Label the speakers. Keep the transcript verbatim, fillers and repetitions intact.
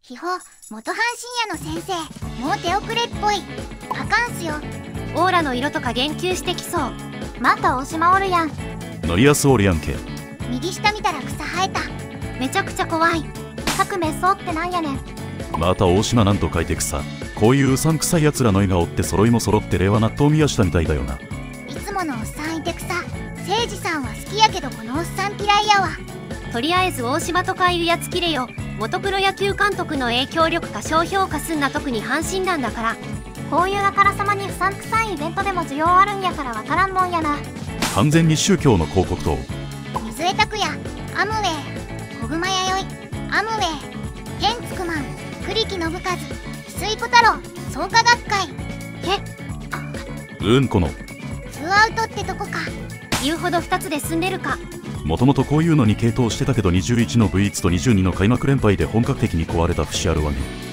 Speaker 1: 秘宝元阪神屋の先生、もう手遅れっぽい。あかんすよ。
Speaker 2: オーラの色とか言及してきそう。
Speaker 1: また大島おるやん。
Speaker 3: ノリアスおるやんけ。
Speaker 1: 右下見たら草生えた。
Speaker 2: めちゃくちゃ怖い。
Speaker 1: 各滅相ってなんやねん。
Speaker 3: また大島なんと書いて草。こういううさんくさいやつらの絵がおって揃いも揃って令和納豆宮下みたいだよな。
Speaker 1: いつものおっさんいて草。誠司さんは好きやけどこのおっさん嫌いやわ。
Speaker 2: とりあえず大島とかいるやつきれよ。元プロ野球監督の影響力過小評価すんな、特に阪神団だから。
Speaker 1: こういうあからさまにうさんくさいイベントでも需要あるんやからわからんもんやな。
Speaker 3: 完全に宗教の広告塔。
Speaker 1: 水江拓也、アムウェイ、小熊弥生、アムウェイ、天竺マン、栗木信和、翡翠小太郎、創価学会。
Speaker 2: え
Speaker 3: うんこの
Speaker 1: ツーアウトってとこか。
Speaker 2: 言うほどふたつで済んでるか。
Speaker 3: もともとこういうのに傾倒してたけどにじゅういちの ブイワン とにじゅうにの開幕連敗で本格的に壊れた節あるわね。